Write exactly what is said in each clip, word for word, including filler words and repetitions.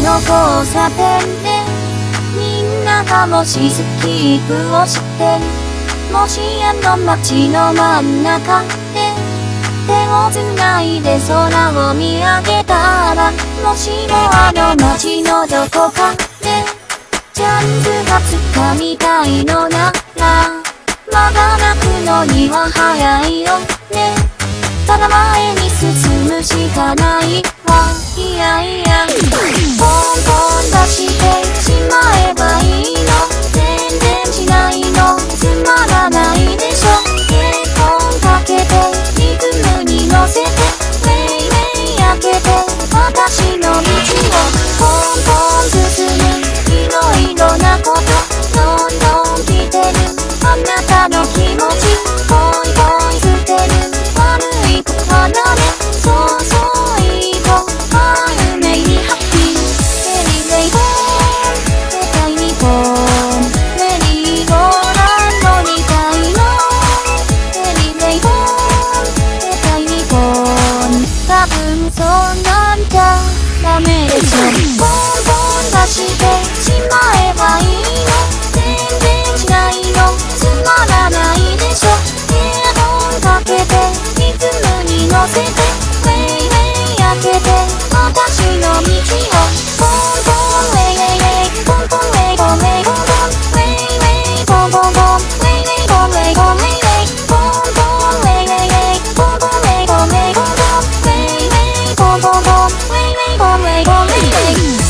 の交差点でみんながもしスキープをしてもしあの街の真ん中で手をつないで空を見上げたらもしもあの街のどこかでチャンスがつかみたいのならまだ泣くのには早いよね。ただ前に進むしかないわ。いやいやポンポン出してしまえばいいの。全然しないのつまらないでしょ。ヘッドホンかけてリズムに乗せてウェイウェイ開けて私の道をポンポン進む。いろいろなことどんどん来てるあなたの気持ちポイポイ捨てる悪い子離れそうそういい子あるめにハッピーエリレイボーン世界にポーンメリーゴーランドみたいのエリレイボーン世界にポーン多分そんなんじゃダメでしょ。ポンポン出してしまえばいいの。全然しないのつまらないでしょ。ヘッドホンかけてリズムに乗せてウェイウェイ開けて私の道をポンポンウェイウェイウェイポンポンウェイポンウェイポンポンウェイウェイポンポンポンウェイウェイポンウェイポンウェイウェイポンポンウェイウェイウェイポンポンウェイポンウェイポンポンウェイウェイポンポンポンウェイウェイポンウェイポンウェイウェイ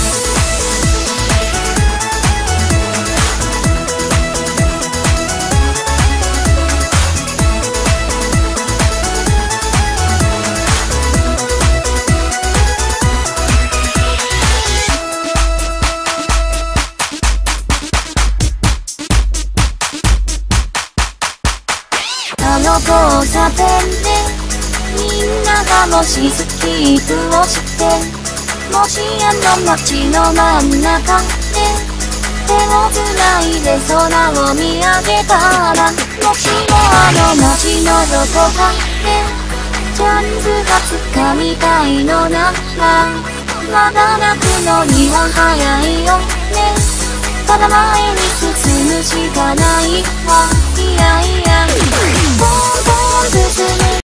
あの交差点でみんながもしスキープをしてもしあの街の真ん中で手をつないで空を見上げたらもしもあの街のどこかでチャンスがつかみたいのならまだ泣くのには早いよね。ただ前に進むしかないわ。いやいやポンポン進む